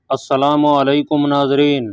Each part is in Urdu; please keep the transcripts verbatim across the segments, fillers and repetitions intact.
السلام علیکم ناظرین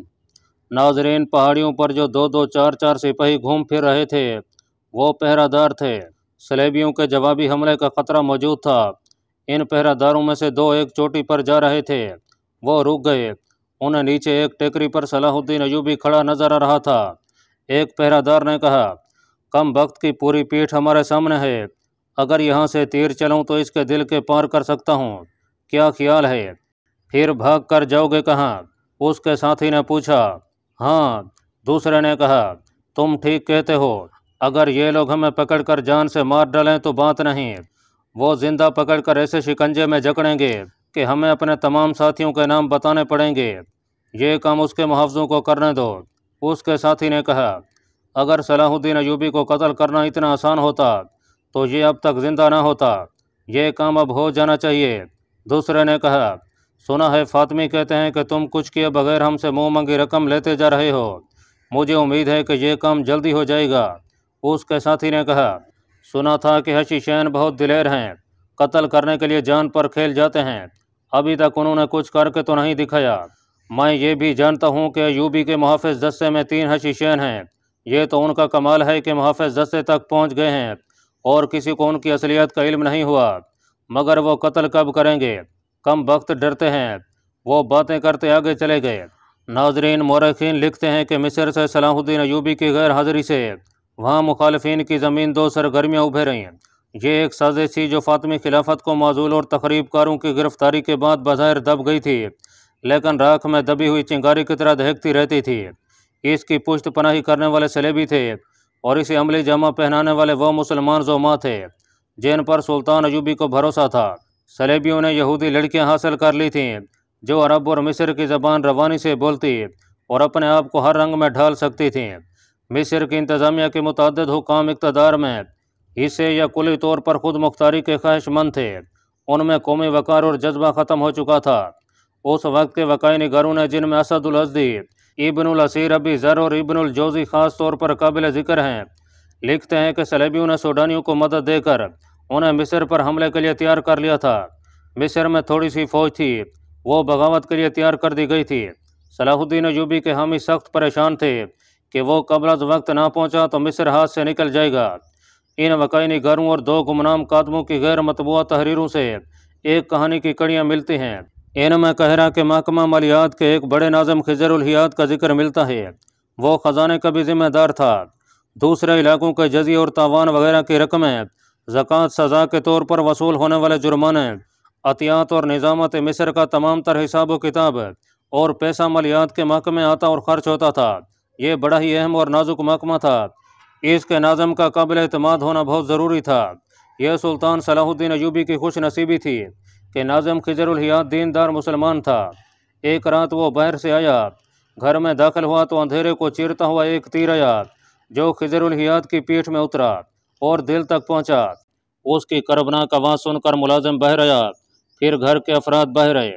ناظرین پہاڑیوں پر جو دو دو چار چار سپاہی گھوم پھر رہے تھے وہ پہرہ دار تھے۔ صلیبیوں کے جوابی حملے کا خطرہ موجود تھا۔ ان پہرہ داروں میں سے دو ایک چوٹی پر جا رہے تھے، وہ رک گئے۔ انہیں نیچے ایک ٹیکری پر صلاح الدین ایوبی کھڑا نظر آ رہا تھا۔ ایک پہرہ دار نے کہا، کم بخت کی پوری پیٹھ ہمارے سامنے ہے، اگر یہاں سے تیر چلوں تو اس کے دل کے پار کر سکتا ہوں، کیا خیال ہے؟ پھر بھاگ کر جاؤ گے کہاں؟ اس کے ساتھی نے پوچھا۔ ہاں، دوسرے نے کہا، تم ٹھیک کہتے ہو، اگر یہ لوگ ہمیں پکڑ کر جان سے مار ڈالیں تو بات نہیں، وہ زندہ پکڑ کر ایسے شکنجے میں جکڑیں گے کہ ہمیں اپنے تمام ساتھیوں کے نام بتانے پڑیں گے، یہ کام اس کے محافظوں کو کرنے دو۔ اس کے ساتھی نے کہا، اگر صلاح الدین ایوبی کو قتل کرنا اتنا آسان ہوتا تو یہ اب تک زندہ نہ ہوتا، یہ کام اب ہو جانا چاہیے۔ دوسرے نے کہا، سنا ہے فاطمی کہتے ہیں کہ تم کچھ کیے بغیر ہم سے منہ منگی رقم لیتے جا رہے ہو، مجھے امید ہے کہ یہ کام جلدی ہو جائے گا۔ اس کے ساتھی نے کہا، سنا تھا کہ حشیشین بہت دلیر ہیں، قتل کرنے کے لیے جان پر کھیل جاتے ہیں، ابھی تک انہوں نے کچھ کر کے تو نہیں دکھایا۔ میں یہ بھی جانتا ہوں کہ ایوبی کے محافظ دستے میں تین حشیشین ہیں، یہ تو ان کا کمال ہے کہ محافظ دستے تک پہنچ گئے ہیں اور کسی کو ان کی اصلیت کا علم نہیں ہوا، مگر وہ قتل کب کریں گے؟ کم بخت ڈرتے ہیں۔ وہ باتیں کرتے آگے چلے گئے۔ ناظرین، مورخین لکھتے ہیں کہ مصر سے صلاح الدین ایوبی کی غیر حاضری سے وہاں مخالفین کی زمین دو سرگرمیاں ابھریں۔ یہ ایک سازش تھی جو فاطمی خلافت کو معزول اور تخریب کاروں کی گرفتاری کے بعد بظاہر دب گئی تھی، لیکن راکھ میں دبی ہوئی چنگاری کی طرح دہکتی رہتی تھی۔ اس کی پشت پناہی کرنے والے صلیبی تھے اور اسے عملی جامہ پہنانے والے وہ مسلمان زعماء تھے جن پر سلطان ایوبی کو بھروسہ تھا۔ صلیبیوں نے یہودی لڑکیاں حاصل کر لی تھیں جو عرب اور مصر کی زبان روانی سے بولتی اور اپنے آپ کو ہر رنگ میں ڈھال سکتی تھیں۔ مصر کی انتظامیہ کے متعدد حکام اقتدار میں حصے یا کلی طور پر خود مختاری کے خواہش مند تھے، ان میں قومی وقار اور جذبہ ختم ہو چکا تھا۔ اس وقت کے وقائع نگاروں نے، جن میں اسد الازدی، ابن الاسیر ابی ذر اور ابن الجوزی خاص طور پر قابل ذکر ہیں، لکھتے ہیں کہ صلیبیوں نے سوڈانیوں کو مدد دے کر انہیں مصر پر حملے کے لیے تیار کر لیا تھا۔ مصر میں تھوڑی سی فوج تھی، وہ بغاوت کے لیے تیار کر دی گئی تھی۔ صلاح الدین ایوبی کے حامی سخت پریشان تھے کہ وہ قبل از وقت نہ پہنچا تو مصر ہاتھ سے نکل جائے گا۔ ان وقائع نگاروں اور دو گمنام کاتبوں کی غیر مطبوعہ تحریروں سے ایک کہانی کی کڑیاں ملتی ہیں۔ ان میں قاہرہ کے محکمہ مالیات کے ایک بڑے ناظم خضر کا ذکر ملتا ہے، وہ خزانے کا بھی ذمہ دار تھا۔ دوسرے علاقوں کے جزیے اور تاوان وغیرہ کی رقمیں، زکوٰۃ، سزا کے طور پر وصول ہونے والے جرمانے، عطیات اور نظامت مصر کا تمام تر حساب و کتاب اور پیسہ مالیات کے محکمے آتا اور خرچ ہوتا تھا۔ یہ بڑا ہی اہم اور نازک محکمہ تھا، اس کے ناظم کا قابل اعتماد ہونا بہت ضروری تھا۔ یہ سلطان صلاح الدین ایوبی کی خوش نصیبی تھی کہ ناظم 𝐬𝐤𝐲 دیندار مسلمان تھا۔ ایک رات وہ باہر سے آیا، گھر میں داخل ہوا تو اندھیرے کو چیرتا ہوا ایک تیر آیا جو 𝐬𝐤𝐲 کی پیٹھ میں اترا اور دل تک پہنچا۔ اس کی کربناک آواز سن کر ملازم باہر آیا، پھر گھر کے افراد باہر آئے۔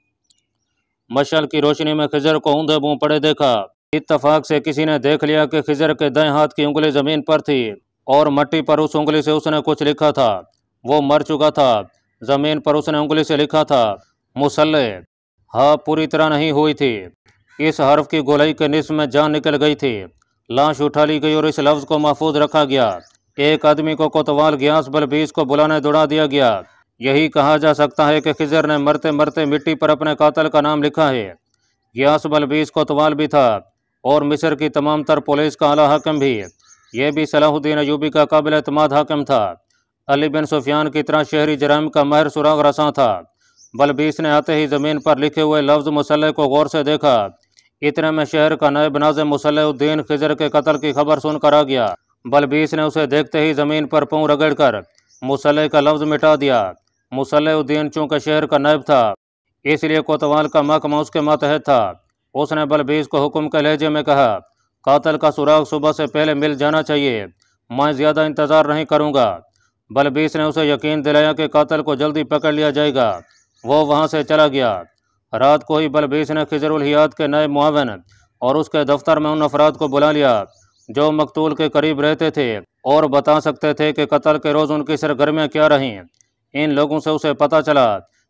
مشعل کی روشنی میں خضر کو اوندھے منہ پڑے دیکھا۔ اتفاق سے کسی نے دیکھ لیا کہ خضر کے دائیں ہاتھ کی انگلی زمین پر تھی اور مٹی پر اس انگلی سے اس نے کچھ لکھا تھا۔ وہ مر چکا تھا۔ زمین پر اس نے انگلی سے لکھا تھا، مسلح۔ ہاں پوری طرح نہیں ہوئی تھی، اس حرف کی گولائی کے نصف میں جان نکل گئی تھی۔ لاش اٹھا لی گئی اور اس لفظ کو محفوظ رکھا گیا۔ ایک آدمی کو کوتوال گیاس بلبیس کو بلانے دوڑا دیا گیا۔ یہی کہا جا سکتا ہے کہ خضر نے مرتے مرتے مٹی پر اپنے قاتل کا نام لکھا ہے۔ گیاس بلبیس کوتوال بھی تھا اور مصر کی تمام تر پولیس کا اعلیٰ حاکم بھی۔ یہ بھی صلاح الدین ایوبی کا قابل اعتماد حاکم تھا۔ علی بن سفیان کی طرح شہری جرائم کا ماہر سراغ رساں تھا۔ بلبیس نے آتے ہی زمین پر لکھے ہوئے لفظ مسلح کو غور سے دیکھا۔ اتنے میں شہر کا نائب ناظم مصلح الدین خضر کے قتل کی خبر سن کر آ گیا۔ بلبیس نے اسے دیکھتے ہی زمین پر پاؤں رگڑ کر مسلح کا لفظ مٹا دیا۔ مصلح الدین چونکہ شہر کا نائب تھا، اس لیے کوتوال کا محکمہ اس کے ماتحت تھا۔ اس نے بلبیس کو حکم کے لہجے میں کہا، قاتل کا سراغ صبح سے پہلے مل جانا چاہیے، میں زیادہ انتظار نہیں کروں گا۔ بلبیس نے اسے یقین دلایا کہ قاتل کو جلدی پکڑ لیا جائے گا۔ وہ وہاں سے چلا گیا۔ رات کو ہی بلبیس نے 𝐬𝐤𝐲 کے نائب معاون اور اس کے دفتر میں ان افراد کو بلا لیا جو مقتول کے قریب رہتے تھے اور بتا سکتے تھے کہ قتل کے روز ان کی سرگرمیاں کیا رہیں۔ ان لوگوں سے اسے پتہ چلا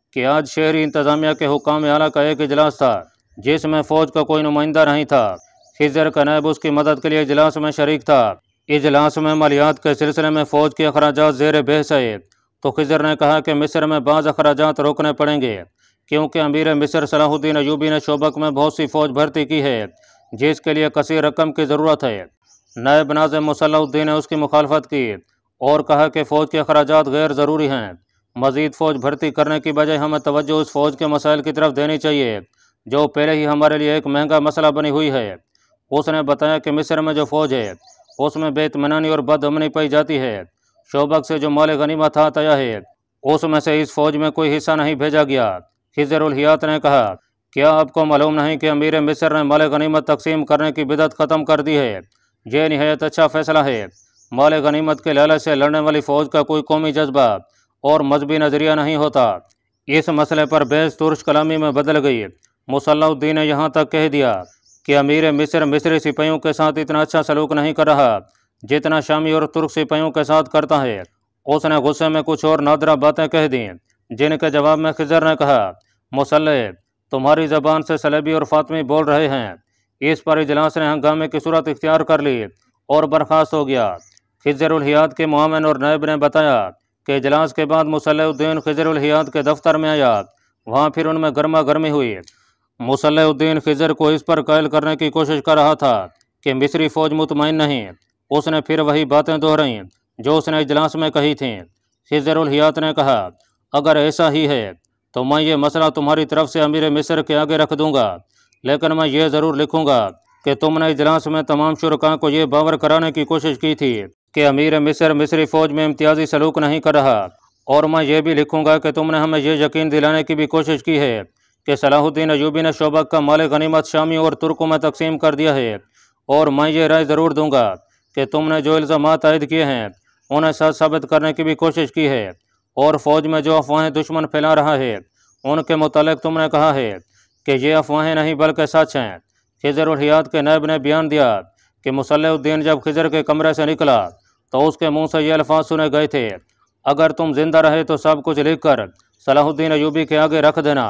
کہ آج شہری انتظامیہ کے حکام اعلیٰ کا ایک اجلاس تھا جس میں فوج کا کوئی نمائندہ نہیں تھا۔ خضر کا نائب اس کی مدد کے لیے اجلاس میں شریک تھا۔ اجلاس میں مالیات کے سلسلے میں فوج کے اخراجات زیر بحث آئے تو خضر نے کہا کہ مصر میں بعض اخراجات روکنے پڑیں گے کیونکہ امیر مصر صلاح الدین ایوبی نے شوبک میں بہت سی فوج بھرتی کی ہے جس کے لیے کثیر رقم کی ضرورت ہے۔ نائب ناظم مصلح الدین نے اس کی مخالفت کی اور کہا کہ فوج کے اخراجات غیر ضروری ہیں، مزید فوج بھرتی کرنے کی بجائے ہمیں توجہ اس فوج کے مسائل کی طرف دینی چاہیے جو پہلے ہی ہمارے لیے ایک مہنگا مسئلہ بنی ہوئی ہے۔ اس نے بتایا کہ مصر میں جو فوج ہے اس میں بے اطمینانی اور بد امنی پائی جاتی ہے۔ شوبک سے جو مال غنیمت ہاتھ آیا ہے اس میں سے اس فوج میں کوئی حصہ نہیں بھیجا گیا۔ خضر الحیات نے کہا، کیا آپ کو معلوم نہیں کہ امیر مصر نے مال غنیمت تقسیم کرنے کی بدعت ختم کر دی ہے؟ یہ نہایت اچھا فیصلہ ہے۔ مال غنیمت کے لالچ سے لڑنے والی فوج کا کوئی قومی جذبہ اور مذہبی نظریہ نہیں ہوتا۔ اس مسئلے پر بحث ترش کلامی میں بدل گئی۔ مصلح الدین نے یہاں تک کہہ دیا کہ امیر مصر مصری سپاہیوں کے ساتھ اتنا اچھا سلوک نہیں کر رہا جتنا شامی اور ترک سپاہیوں کے ساتھ کرتا ہے۔ اس نے غصے میں کچھ اور نادرہ باتیں کہہ دیں جن کے جواب میں خضر نے کہا، مصلح، تمہاری زبان سے صلیبی اور فاطمی بول رہے ہیں۔ اس پر اجلاس نے ہنگامے کی صورت اختیار کر لی اور برخاست ہو گیا۔ خضر الحیات کے معاون اور نائب نے بتایا کہ اجلاس کے بعد مصلح الدین خضر الحیات کے دفتر میں آیا، وہاں پھر ان میں گرما گرمی ہوئی۔ مصلح الدین خضر کو اس پر قائل کرنے کی کوشش کر رہا تھا کہ مصری فوج مطمئن نہیں۔ اس نے پھر وہی باتیں دہرائیں جو اس نے اجلاس میں کہی تھیں۔ خضر الحیات نے کہا، اگر ایسا ہی ہے تو میں یہ مسئلہ تمہاری طرف سے امیر مصر کے آگے رکھ دوں گا، لیکن میں یہ ضرور لکھوں گا کہ تم نے اجلاس میں تمام شرکاء کو یہ باور کرانے کی کوشش کی تھی کہ امیر مصر مصری فوج میں امتیازی سلوک نہیں کر رہا، اور میں یہ بھی لکھوں گا کہ تم نے ہمیں یہ یقین دلانے کی بھی کوشش کی ہے کہ صلاح الدین ایوبی نے شوبک کا مال غنیمت شامیوں اور ترکوں میں تقسیم کر دیا ہے، اور میں یہ رائے ضرور دوں گا کہ تم نے جو الزامات عائد کیے ہیں انہیں سچ ثابت کرنے کی بھی کوشش کی ہے، اور فوج میں جو افواہیں دشمن پھیلا رہا ہے ان کے متعلق تم نے کہا ہے کہ یہ افواہیں نہیں بلکہ سچ ہیں۔ خضر الحیات کے نائب نے بیان دیا کہ مصلح الدین جب خضر کے کمرے سے نکلا تو اس کے منہ سے یہ الفاظ سنے گئے تھے، اگر تم زندہ رہے تو سب کچھ لکھ کر صلاح الدین ایوبی کے آگے رکھ دینا۔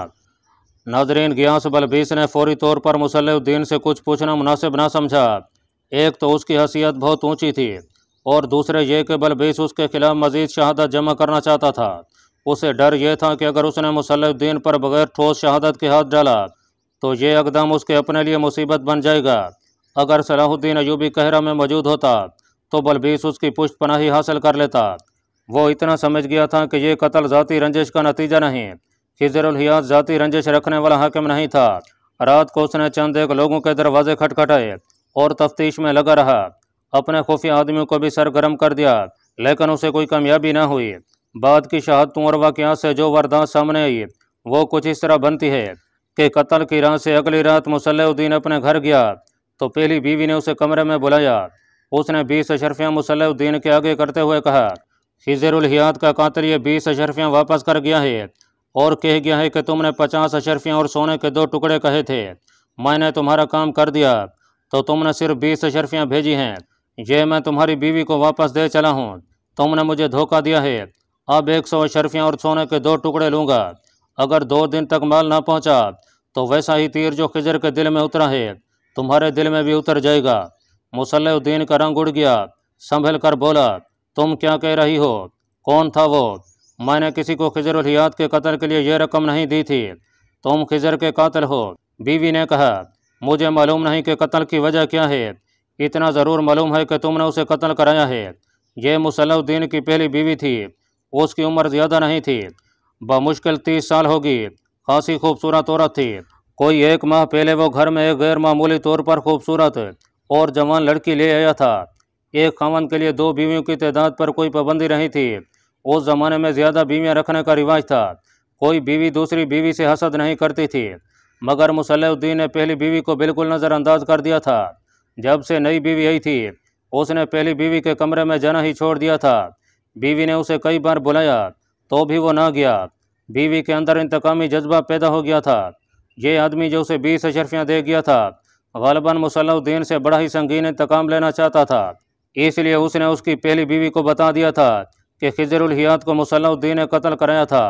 ناظرین، غیاث بلبیس نے فوری طور پر مصلح الدین سے کچھ پوچھنا مناسب نہ سمجھا۔ ایک تو اس کی حیثیت بہت اونچی تھی اور دوسرے یہ کہ بلبیس اس کے خلاف مزید شہادت جمع کرنا چاہتا تھا۔ اسے ڈر یہ تھا کہ اگر اس نے مصلح الدین پر بغیر ٹھوس شہادت کے ہاتھ ڈالا تو یہ اقدام اس کے اپنے لیے مصیبت بن جائے گا۔ اگر صلاح الدین ایوبی قاہرہ میں موجود ہوتا تو بلبیس اس کی پشت پناہی حاصل کر لیتا۔ وہ اتنا سمجھ گیا تھا کہ یہ قتل ذاتی رنجش کا نتیجہ نہیں۔ خضر الحیات ذاتی رنجش رکھنے والا حاکم نہیں تھا۔ رات کو اس نے چند ایک لوگوں کے دروازے کھٹکھٹائے اور تفتیش میں لگا رہا، اپنے خفیہ آدمیوں کو بھی سرگرم کر دیا، لیکن اسے کوئی کامیابی نہ ہوئی۔ بعد کی شہادتوں اور واقعات سے جو واردات سامنے آئی وہ کچھ اس طرح بنتی ہے کہ قتل کی رات سے اگلی رات مصلح الدین اپنے گھر گیا تو پہلی بیوی نے اسے کمرے میں بلایا۔ اس نے بیس اشرفیاں مصلح الدین کے آگے کرتے ہوئے کہا، خضر الحیات کا قاتل یہ بیس اشرفیاں واپس کر گیا ہے اور کہہ گیا ہے کہ تم نے پچاس اشرفیاں اور سونے کے دو ٹکڑے کہے تھے، میں نے تمہارا کام کر دیا تو تم نے صرف بیس اشرفیاں بھیجی ہیں، یہ میں تمہاری بیوی کو واپس دے چلا ہوں، تم نے مجھے دھوکہ دیا ہے، اب ایک سو اشرفیاں اور سونے کے دو ٹکڑے لوں گا، اگر دو دن تک مال نہ پہنچا تو ویسا ہی تیر جو خضر کے دل میں اترا ہے تمہارے دل میں بھی اتر جائے گا۔ مصلح الدین کا رنگ اڑ گیا، سنبھل کر بولا، تم کیا کہہ رہی ہو؟ کون تھا وہ؟ میں نے کسی کو خضر الحیات کے قتل کے لیے یہ رقم نہیں دی تھی، تم خضر کے قاتل ہو۔ بیوی نے کہا، مجھے معلوم نہیں کہ قتل کی وجہ کیا ہے، اتنا ضرور معلوم ہے کہ تم نے اسے قتل کرایا ہے۔ یہ مصلح الدین کی پہلی بیوی تھی، اس کی عمر زیادہ نہیں تھی، بمشکل تیس سال ہوگی، خاصی خوبصورت عورت تھی۔ کوئی ایک ماہ پہلے وہ گھر میں ایک غیر معمولی طور پر خوبصورت اور جوان لڑکی لے آیا تھا۔ ایک خاوند کے لیے دو بیویوں کی تعداد پر کوئی پابندی نہیں تھی، اس زمانے میں زیادہ بیویاں رکھنے کا رواج تھا، کوئی بیوی دوسری بیوی سے حسد نہیں کرتی تھی، مگر مصلح الدین نے پہلی بیوی کو بالکل نظر انداز کر دیا تھا۔ جب سے نئی بیوی آئی تھی اس نے پہلی بیوی کے کمرے میں جانا ہی چھوڑ دیا تھا۔ بیوی نے اسے کئی بار بلایا تو بھی وہ نہ گیا۔ بیوی کے اندر انتقامی جذبہ پیدا ہو گیا تھا۔ یہ آدمی جو اسے بیس اشرفیاں دے گیا تھا غالباً مصلح الدین سے بڑا ہی سنگین انتقام لینا چاہتا تھا، اس لیے اس نے اس کی پہلی بیوی کو بتا دیا تھا کہ خضر الحیات کو مصلح الدین نے قتل کرایا تھا۔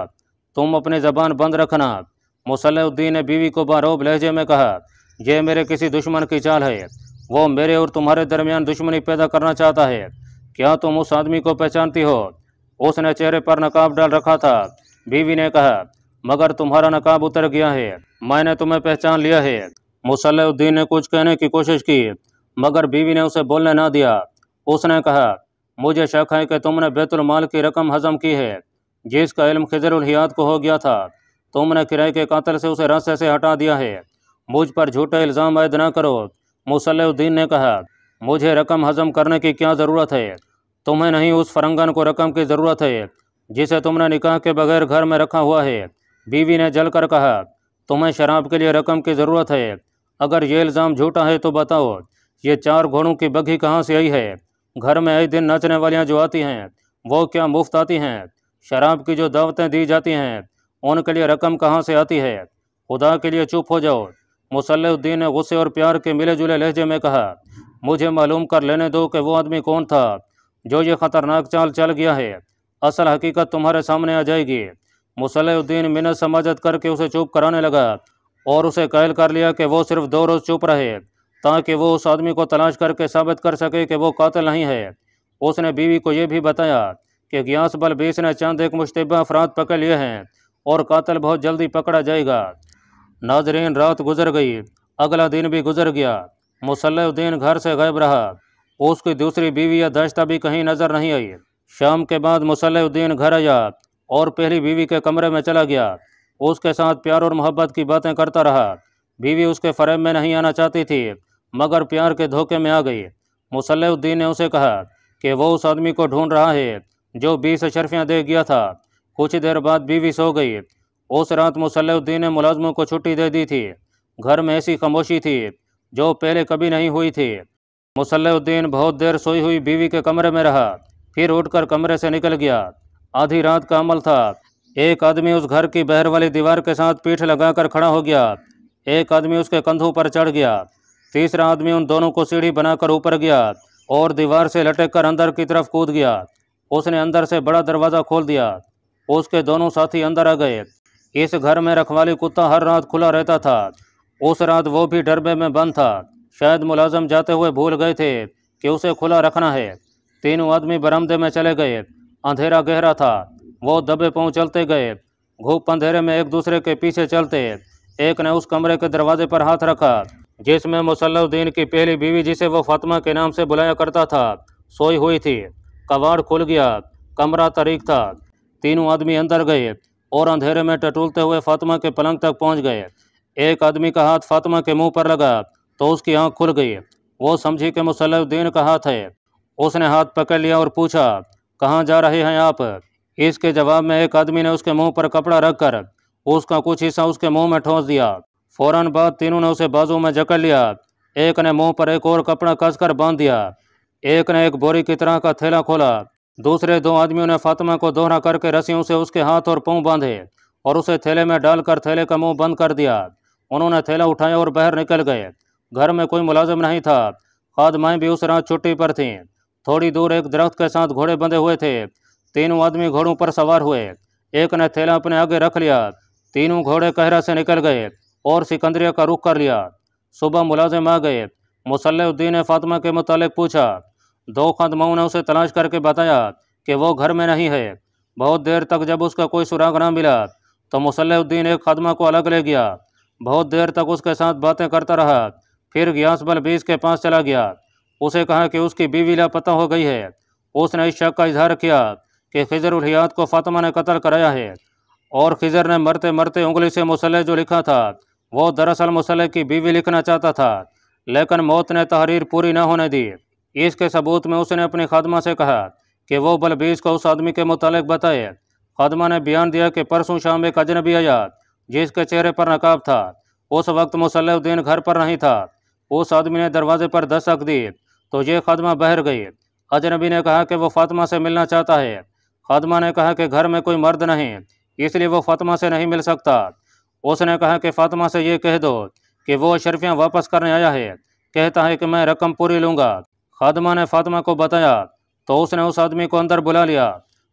تم اپنی زبان بند رکھنا۔ مصلح الدین نے بیوی کو باروب لہجے میں کہا، یہ میرے کسی دشمن کی چال ہے، وہ میرے اور تمہارے درمیان دشمنی پیدا کرنا چاہتا ہے۔ کیا تم اس آدمی کو پہچانتی ہو؟ اس نے چہرے پر نقاب ڈال رکھا تھا۔ بیوی نے کہا، مگر تمہارا نقاب اتر گیا ہے، میں نے تمہیں پہچان لیا ہے۔ مصلح الدین نے کچھ کہنے کی کوشش کی مگر بیوی نے اسے بولنے نہ دیا۔ اس نے کہا، مجھے شک ہے کہ تم نے بیت المال کی رقم ہضم کی ہے جس کا علم ख़ضرالحیات کو ہو گیا تھا۔ تم نے کرائے کے قاتل سے اسے راستے سے ہٹا دیا ہے۔ مجھ پر جھوٹے الزام عائد نہ کرو۔ مصلح الدین نے کہا، مجھے رقم ہضم کرنے کی کیا ضرورت ہے؟ تمہیں نہیں، اس فرنگن کو رقم کی ضرورت ہے جسے تم نے نکاح کے بغیر گھر میں رکھا ہوا ہے۔ بیوی نے جل کر کہا، تمہیں شراب کے لیے رقم کی ضرورت ہے؟ اگر یہ الزام جھوٹا ہے تو بتاؤ، یہ چار گھوڑوں کی بگھی کہاں سے آئی ہے؟ گھر میں آئے دن نچنے والیاں جو آتی ہیں وہ کیا مفت آتی ہیں؟ شراب کی جو دعوتیں دی جاتی ہیں ان کے لیے رقم کہاں سے آتی ہے؟ خدا کے لیے چپ ہو جاؤ۔ مصلح الدین نے غصے اور پیار کے ملے جلے لہجے میں کہا، مجھے معلوم کر لینے دو کہ وہ آدمی کون تھا جو یہ خطرناک چال چل گیا ہے۔ اصل حقیقت تمہارے سامنے آ جائے گی۔ مصلح الدین منت سماجت کر کے اسے چپ کرانے لگا اور اسے قائل کر لیا کہ وہ صرف دو روز چپ رہے تاکہ وہ اس آدمی کو تلاش کر کے ثابت کر سکے کہ وہ قاتل نہیں ہے۔ اس نے بیوی کو یہ بھی بتایا کہ غیاث بلبیس نے چند ایک مشتبہ افراد پکڑ لیے ہیں اور قاتل بہت جلدی پکڑا جائے گا۔ ناظرین، رات گزر گئی، اگلا دن بھی گزر گیا۔ مصلح الدین گھر سے غائب رہا۔ اس کی دوسری بیوی یا داشتہ بھی کہیں نظر نہیں آئی۔ شام کے بعد مصلح الدین گھر آیا اور پہلی بیوی کے کمرے میں چلا گیا۔ اس کے ساتھ پیار اور محبت کی باتیں کرتا رہا۔ بیوی اس کے فریب میں نہیں آنا چاہتی تھی مگر پیار کے دھوکے میں آ گئی۔ مصلح الدین نے اسے کہا کہ وہ اس آدمی کو ڈھونڈ رہا ہے جو بیس اشرفیاں دے گیا تھا۔ کچھ دیر بعد بیوی سو گئی۔ اس رات مصلح الدین نے ملازموں کو چھٹی دے دی تھی۔ گھر میں ایسی خاموشی تھی جو پہلے کبھی نہیں ہوئی تھی۔ مصلح الدین بہت دیر سوئی ہوئی بیوی کے کمرے میں رہا، پھر اٹھ کر کمرے سے نکل گیا۔ آدھی رات کا عمل تھا۔ ایک آدمی اس گھر کی بہر والی دیوار کے ساتھ پیٹھ لگا کر کھڑا ہو گیا۔ ایک آدمی اس کے کندھوں پر چڑھ گیا۔ تیسرا آدمی ان دونوں کو سیڑھی بنا کر اوپر گیا اور دیوار سے لٹک کر اندر کی طرف کود گیا۔ اس نے اندر سے بڑا دروازہ کھول دیا۔ اس کے دونوں ساتھی اندر آ گئے۔ اس گھر میں رکھوالی کتا ہر رات کھلا رہتا تھا۔ اس رات وہ بھی ڈربے میں بند تھا۔ شاید ملازم جاتے ہوئے بھول گئے تھے کہ اسے کھلا رکھنا ہے۔ تینوں آدمی برآمدے میں چلے گئے۔ اندھیرا گہرا تھا۔ وہ دبے پاؤں چلتے گئے، گھوپ اندھیرے میں ایک دوسرے کے پیچھے چلتے۔ ایک نے اس کمرے کے دروازے پر ہاتھ رکھا جس میں مصلح الدین کی پہلی بیوی، جسے وہ فاطمہ کے نام سے بلایا کرتا تھا، سوئی ہوئی تھی۔ کواڑ کھل گیا۔ کمرہ تاریک تھا۔ تینوں آدمی اندر گئے اور اندھیرے میں ٹٹولتے ہوئے فاطمہ کے پلنگ تک پہنچ گئے۔ ایک آدمی کا ہاتھ فاطمہ کے منہ پر لگا تو اس کی آنکھ کھل گئی۔ وہ سمجھی کہ مصلح الدین کا ہاتھ ہے۔ اس نے ہاتھ پکڑ لیا اور پوچھا، کہاں جا رہے ہیں آپ؟ اس کے جواب میں ایک آدمی نے اس کے منہ پر کپڑا رکھ کر اس کا کچھ حصہ اس کے منہ میں ٹھونس دیا۔ فوراً بعد تینوں نے اسے بازو میں جکڑ لیا۔ ایک نے منہ پر ایک اور کپڑا کس کر باندھ دیا۔ ایک نے ایک بوری کی طرح کا تھیلا کھولا۔ دوسرے دو آدمیوں نے فاطمہ کو دوہرا کر کے رسیوں سے اس کے ہاتھ اور پاؤں باندھے اور اسے تھیلے میں ڈال کر تھیلے کا منہ بند کر دیا۔ انہوں نے تھیلا اٹھایا اور باہر نکل گئے۔ گھر میں کوئی ملازم نہیں تھا۔ خادمائیں بھی اس رات چھٹی پر تھیں۔ تھوڑی دور ایک درخت کے ساتھ گھوڑے بندھے ہوئے تھے۔ تینوں آدمی گھوڑوں پر سوار ہوئے۔ ایک نے تھیلا اپنے آگے رکھ لیا۔ تینوں گھوڑے قاہرہ سے نکل گئے اور سکندریہ کا رخ کر لیا۔ صبح ملازم آ گئے۔ مصلح الدین نے فاطمہ کے متعلق پوچھا۔ دو خادماؤں نے اسے تلاش کر کے بتایا کہ وہ گھر میں نہیں ہے۔ بہت دیر تک جب اس کا کوئی سراغ نہ ملا تو مصلح الدین ایک خادمہ کو الگ لے گیا۔ بہت دیر تک اس کے ساتھ باتیں کرتا رہا، پھر غیاث بلبیس کے پاس چلا گیا۔ اسے کہا کہ اس کی بیوی لاپتہ ہو گئی ہے۔ اس نے اس شک کا اظہار کیا کہ خضرالحیات کو فاطمہ نے قتل کرایا ہے اور خضر نے مرتے مرتے انگلی سے مصلح جو لکھا تھا وہ دراصل مصلح کی بیوی لکھنا چاہتا تھا، لیکن موت نے تحریر پوری نہ ہونے دی۔ اس کے ثبوت میں اس نے اپنی خادمہ سے کہا کہ وہ بلبیس کو اس آدمی کے متعلق بتائے۔ خادمہ نے بیان دیا کہ پرسوں شام ایک اجنبی آیا جس کے چہرے پر نقاب تھا۔ اس وقت مصلح الدین گھر پر نہیں تھا۔ اس آدمی نے دروازے پر دستک دی تو یہ خادمہ باہر گئی۔ اجنبی نے کہا کہ وہ فاطمہ سے ملنا چاہتا ہے۔ خادمہ نے کہا کہ گھر میں کوئی مرد نہیں، اس لیے وہ فاطمہ سے نہیں مل سکتا۔ اس نے کہا کہ فاطمہ سے یہ کہہ دو کہ وہ اشرفیاں واپس کرنے آیا ہے، کہتا ہے کہ میں رقم پوری لوں گا۔ خادمہ نے فاطمہ کو بتایا تو اس نے اس آدمی کو اندر بلا لیا۔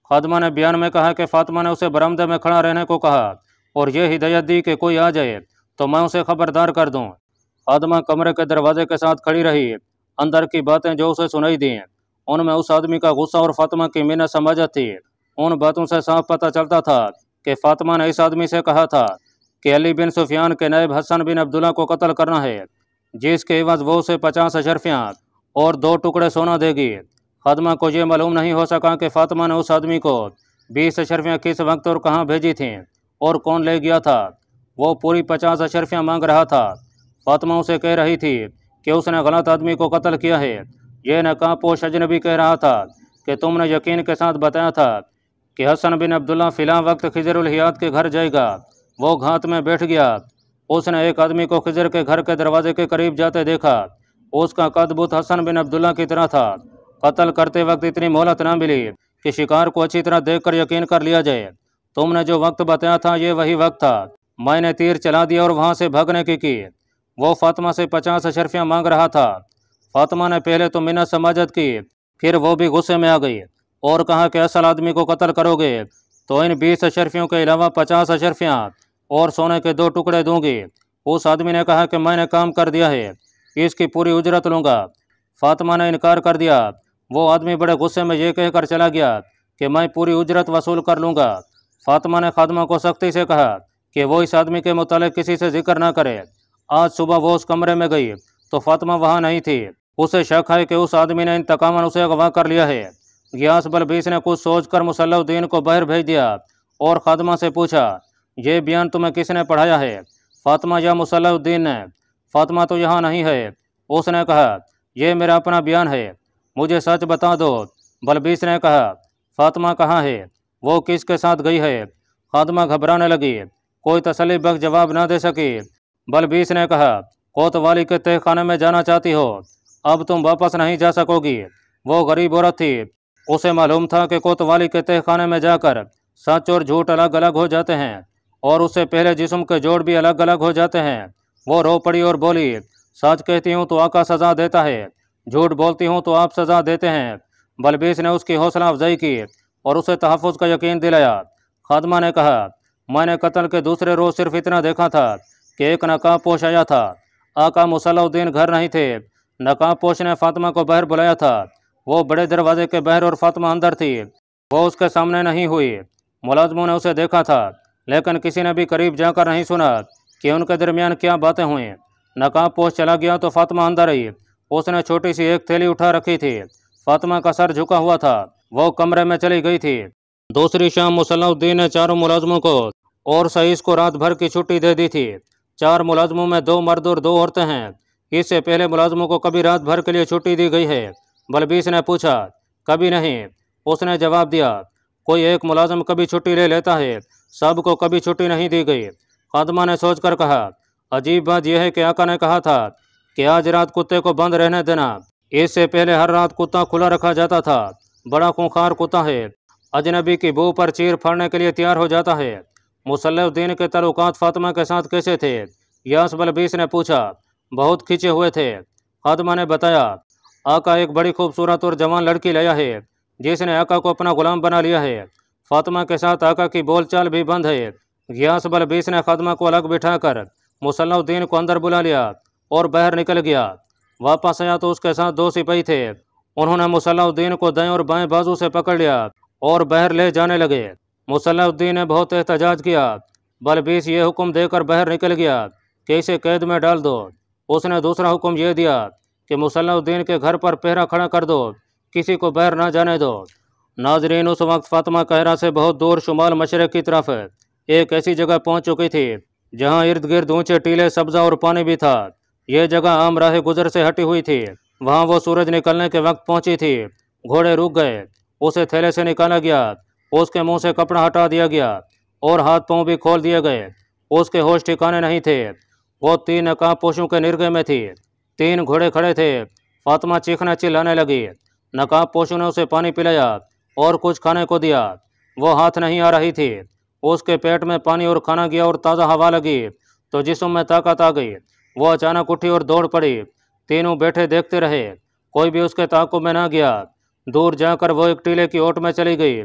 خادمہ نے بیان میں کہا کہ فاطمہ نے اسے برآمدے میں کھڑا رہنے کو کہا اور یہ ہدایت دی کہ کوئی آ جائے تو میں اسے خبردار کر دوں۔ خادمہ کمرے کے دروازے کے ساتھ کھڑی رہی۔ اندر کی باتیں جو اسے سنائی دیں ان میں اس آدمی کا غصہ اور فاطمہ کی منت سماجت تھی۔ ان باتوں سے صاف پتہ چلتا تھا کہ فاطمہ نے اس آدمی سے کہا تھا کہ علی بن سفیان کے نائب حسن بن عبداللہ کو قتل کرنا ہے، جس کے عوض وہ اسے پچاس اشرفیاں اور دو ٹکڑے سونا دے گی۔ خادمہ کو یہ معلوم نہیں ہو سکا کہ فاطمہ نے اس آدمی کو بیس اشرفیاں کس وقت اور کہاں بھیجی تھیں اور کون لے گیا تھا۔ وہ پوری پچاس اشرفیاں مانگ رہا تھا۔ فاطمہ اسے کہہ رہی تھی کہ اس نے غلط آدمی کو قتل کیا ہے۔ یہ نقاب پوش اجنبی کہہ رہا تھا کہ تم نے یقین کے ساتھ بتایا تھا کہ حسن بن عبداللہ فی الحال وقت خضر الحیات کے گھر جائے گا۔ وہ گھات میں بیٹھ گیا۔ اس نے ایک آدمی کو خضر کے گھر کے دروازے کے قریب جاتے دیکھا۔ اس کا قد بت حسن بن عبداللہ کی طرح تھا۔ قتل کرتے وقت اتنی مہلت نہ ملی کہ شکار کو اچھی طرح دیکھ کر یقین کر لیا جائے۔ تم نے جو وقت بتایا تھا یہ وہی وقت تھا۔ میں نے تیر چلا دیا اور وہاں سے بھاگنے کی کی۔ وہ فاطمہ سے پچاس اشرفیاں مانگ رہا تھا۔ فاطمہ نے پہلے تو منت سماجت کی، پھر وہ بھی غصے میں آ گئی اور کہا کہ اصل آدمی کو قتل کرو گے تو ان بیس اشرفیوں کے علاوہ پچاس اشرفیاں اور سونے کے دو ٹکڑے دوں گی۔ اس آدمی نے کہا کہ میں نے کام کر دیا ہے، اس کی پوری اجرت لوں گا۔ فاطمہ نے انکار کر دیا۔ وہ آدمی بڑے غصے میں یہ کہہ کر چلا گیا کہ میں پوری اجرت وصول کر لوں گا۔ فاطمہ نے خادمہ کو سختی سے کہا کہ وہ اس آدمی کے متعلق کسی سے ذکر نہ کرے۔ آج صبح وہ اس کمرے میں گئی تو فاطمہ وہاں نہیں تھی۔ اسے شک ہے کہ اس آدمی نے انتقاماً اسے اغوا کر لیا ہے۔ غیاث بلبیس نے کچھ سوچ کر مصلح الدین کو باہر بھیج دیا اور خادمہ سے پوچھا یہ بیان تمہیں کس نے پڑھایا ہے؟ فاطمہ یا مصلح الدین نے؟ فاطمہ تو یہاں نہیں ہے۔ اس نے کہا یہ میرا اپنا بیان ہے، مجھے سچ بتا دو۔ بلبیس نے کہا فاطمہ کہاں ہے؟ وہ کس کے ساتھ گئی ہے؟ خادمہ گھبرانے لگی، کوئی تسلی بخش جواب نہ دے سکی۔ بلبیس نے کہا کوتوالی کے تہ خانے میں جانا چاہتی ہو، اب تم واپس نہیں جا سکو گی۔ وہ غریب عورت تھی، اسے معلوم تھا کہ کوتوالی کے تہ خانے میں جا کر سچ اور جھوٹ الگ الگ ہو جاتے ہیں اور اس سے پہلے جسم کے جوڑ بھی الگ الگ ہو جاتے ہیں۔ وہ رو پڑی اور بولی سچ کہتی ہوں تو آقا سزا دیتا ہے، جھوٹ بولتی ہوں تو آپ سزا دیتے ہیں۔ بلبیس نے اس کی حوصلہ افزائی کی اور اسے تحفظ کا یقین دلایا۔ خادمہ نے کہا میں نے قتل کے دوسرے روز صرف اتنا دیکھا تھا کہ ایک نقاب پوش آیا تھا۔ آقا مصلح الدین گھر نہیں تھے۔ نقاب پوش نے فاطمہ کو باہر بلایا تھا۔ وہ بڑے دروازے کے باہر اور فاطمہ اندر تھی۔ وہ اس کے سامنے نہیں ہوئی۔ ملازموں نے اسے دیکھا تھا لیکن کسی نے بھی قریب جا کر نہیں سنا کہ ان کے درمیان کیا باتیں ہوئیں۔ نقاب پوش چلا گیا تو فاطمہ اندر آئی۔ اس نے چھوٹی سی ایک تھیلی اٹھا رکھی تھی۔ فاطمہ کا سر جھکا ہوا تھا۔ وہ کمرے میں چلی گئی تھی۔ دوسری شام مصلح الدین نے چاروں ملازموں کو اور سعیس کو رات بھر کی چھٹی دے دی تھی۔ چار ملازموں میں دو مرد اور دو عورتیں ہیں۔ اس سے پہلے ملازموں کو کبھی رات بھر کے لیے چھٹی دی گئی ہے؟ بلبیس نے پوچھا۔ کبھی نہیں، اس نے جواب دیا۔ کوئی ایک ملازم کبھی چھٹی لے لیتا ہے، سب کو کبھی چھٹی نہیں دی گئی۔ خادمہ نے سوچ کر کہا عجیب بات یہ ہے کہ آقا نے کہا تھا کہ آج رات کتے کو بند رہنے دینا، اس سے پہلے ہر رات کتا کھلا رکھا جاتا تھا۔ بڑا خونخوار کتا ہے، اجنبی کی بو پر چیر پھاڑنے کے لیے تیار ہو جاتا ہے۔ مصلح الدین کے تعلقات فاطمہ کے ساتھ کیسے تھے؟ یاس بلبیس نے پوچھا۔ بہت کھنچے ہوئے تھے۔ خادمہ نے بتایا آقا ایک بڑی خوبصورت اور جوان لڑکی لایا ہے جس نے آقا کو اپنا غلام بنا لیا ہے۔ فاطمہ کے ساتھ آقا کی بول چال بھی بند ہے۔ غیاث بلبیس نے خادمہ کو الگ بٹھا کر مصلح الدین کو اندر بلا لیا اور باہر نکل گیا۔ واپس آیا تو اس کے ساتھ دو سپاہی تھے۔ انہوں نے مصلح الدین کو دائیں اور بائیں بازو سے پکڑ لیا اور باہر لے جانے لگے۔ مصلح الدین نے بہت احتجاج کیا۔ بلبیس یہ حکم دے کر باہر نکل گیا کہ اسے قید میں ڈال دو۔ اس نے دوسرا حکم یہ دیا کہ مصلح الدین کے گھر پر پہرا کھڑا کر دو، کسی کو باہر نہ جانے دو۔ ناظرین، اس وقت فاطمہ قاہرہ سے بہت دور شمال مشرق کی طرف ایک ایسی جگہ پہنچ چکی تھی جہاں ارد گرد اونچے ٹیلے، سبزہ اور پانی بھی تھا۔ یہ جگہ عام راہ گزر سے ہٹی ہوئی تھی۔ وہاں وہ سورج نکلنے کے وقت پہنچی تھی۔ گھوڑے رک گئے، اسے تھیلے سے نکالا گیا، اس کے منہ سے کپڑا ہٹا دیا گیا اور ہاتھ پاؤں بھی کھول دیے گئے۔ اس کے ہوش ٹھکانے نہیں تھے۔ وہ تین نقاب پوشوں کے نرگے میں تھی۔ تین گھوڑے کھڑے تھے۔ فاطمہ چیخنا چلانے لگی۔ نقاب پوشوں نے اسے پانی پلایا اور کچھ کھانے کو دیا۔ وہ ہاتھ نہیں آ رہی تھی۔ اس کے پیٹ میں پانی اور کھانا گیا اور تازہ ہوا لگی تو جسم میں طاقت آ گئی۔ وہ اچانک اٹھی اور دوڑ پڑی۔ تینوں بیٹھے دیکھتے رہے، کوئی بھی اس کے تعاقب میں نہ گیا۔ دور جا کر وہ ایک ٹیلے کی اوٹ میں چلی گئی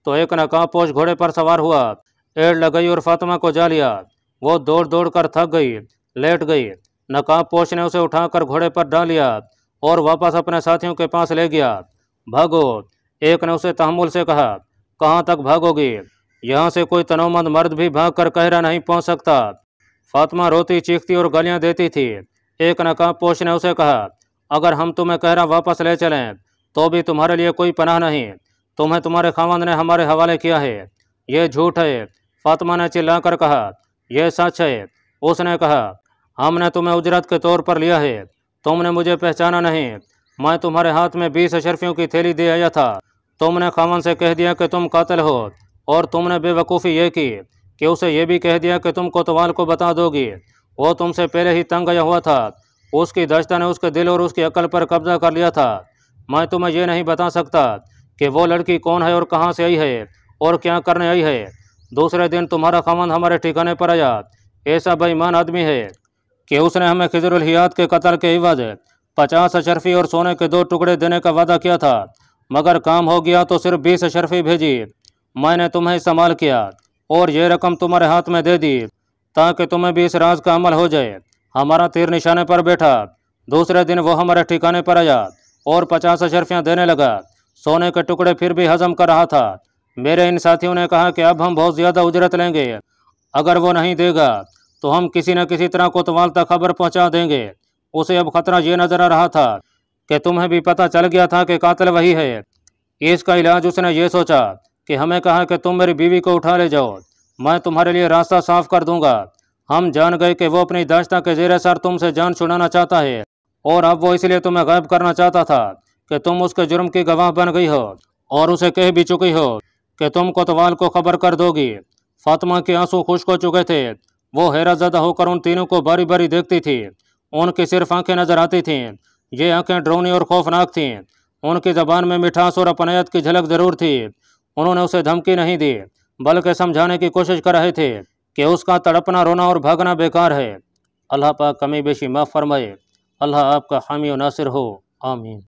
تو ایک نقاب پوش گھوڑے پر سوار ہوا، ایڑ لگئی اور فاطمہ کو جا لیا۔ وہ دوڑ دوڑ کر تھک گئی، لیٹ گئی۔ نقاب پوش نے اسے اٹھا کر گھوڑے پر ڈال لیا اور واپس اپنے ساتھیوں کے پاس لے گیا۔ بھاگو، ایک نے اسے تحمل سے کہا۔ کہاں تک بھاگو گی؟ یہاں سے کوئی تنومند مرد بھی بھاگ کر قاہرہ نہیں پہنچ سکتا۔ فاطمہ روتی چیختی اور گالیاں دیتی تھی۔ ایک نقاب پوش نے اسے کہا، اگر ہم تمہیں قاہرہ واپس لے چلیں تو بھی تمہارے لیے کوئی پناہ نہیں، تمہیں تمہارے خاوند نے ہمارے حوالے کیا ہے۔ یہ جھوٹ ہے، فاطمہ نے چلا کر کہا۔ یہ سچ ہے، اس نے کہا۔ ہم نے تمہیں اجرت کے طور پر لیا ہے، تم نے مجھے پہچانا نہیں۔ میں تمہارے ہاتھ میں بیس اشرفیوں کی تھیلی دے آیا تھا، تم نے خاوند سے کہہ دیا کہ تم قاتل ہو، اور تم نے بے وقوفی یہ کی کہ اسے یہ بھی کہہ دیا کہ تم کوتوال کو بتا دو گی۔ وہ تم سے پہلے ہی تنگ آیا ہوا تھا، اس کی دشتہ نے اس کے دل اور اس کی عقل پر قبضہ کر لیا تھا۔ میں تمہیں یہ نہیں بتا سکتا کہ وہ لڑکی کون ہے اور کہاں سے آئی ہے اور کیا کرنے آئی ہے۔ دوسرے دن تمہارا خاوند ہمارے ٹھکانے پر آیا، ایسا بے ایمان آدمی ہے کہ اس نے ہمیں خضر الحیات کے قتل کے عوض پچاس اشرفی اور سونے کے دو ٹکڑے دینے کا وعدہ کیا تھا، مگر کام ہو گیا تو صرف بیس اشرفی بھیجی۔ میں نے تمہیں استعمال کیا اور یہ رقم تمہارے ہاتھ میں دے دی تاکہ تمہیں بھی اس راز کا عمل ہو جائے۔ ہمارا تیر نشانے پر بیٹھا، دوسرے دن وہ ہمارے ٹھکانے پر آیا اور پچاس اشرفیاں دینے لگا، سونے کے ٹکڑے پھر بھی ہضم کر رہا تھا۔ میرے ان ساتھیوں نے کہا کہ اب ہم بہت زیادہ اجرت لیں گے، اگر وہ نہیں دے گا تو ہم کسی نہ کسی طرح کوتوال تک خبر پہنچا دیں گے۔ اسے اب خطرہ یہ نظر آ رہا تھا کہ تمہیں بھی پتہ چل گیا تھا کہ قاتل وہی ہے۔ اس کا علاج اس نے یہ سوچا کہ ہمیں کہا کہ تم میری بیوی کو اٹھا لے جاؤ، میں تمہارے لیے راستہ صاف کر دوں گا۔ ہم جان گئے کہ وہ اپنی داشتہ کے زیر سر تم سے جان چھڑانا چاہتا ہے، اور اب وہ اس لیے تمہیں غائب کرنا چاہتا تھا کہ تم اس کے جرم کی گواہ بن گئی ہو اور اسے کہہ بھی چکی ہو کہ تم کوتوال کو خبر کر دو گی۔ فاطمہ کے آنسو خشک ہو چکے تھے، وہ حیرت زدہ ہو کر ان تینوں کو باری باری دیکھتی تھی۔ ان کی صرف آنکھیں نظر آتی تھیں، یہ آنکھیں ڈراؤنی اور خوفناک تھیں۔ ان کی زبان میں مٹھاس اور اپنیت کی جھلک ضرور تھی۔ انہوں نے اسے دھمکی نہیں دی، بلکہ سمجھانے کی کوشش کر رہے تھے کہ اس کا تڑپنا، رونا اور بھاگنا بیکار ہے۔ اللہ پاک کمی بیشی معاف فرمائے۔ اللہ آپ کا حامی و ناصر ہو، آمین۔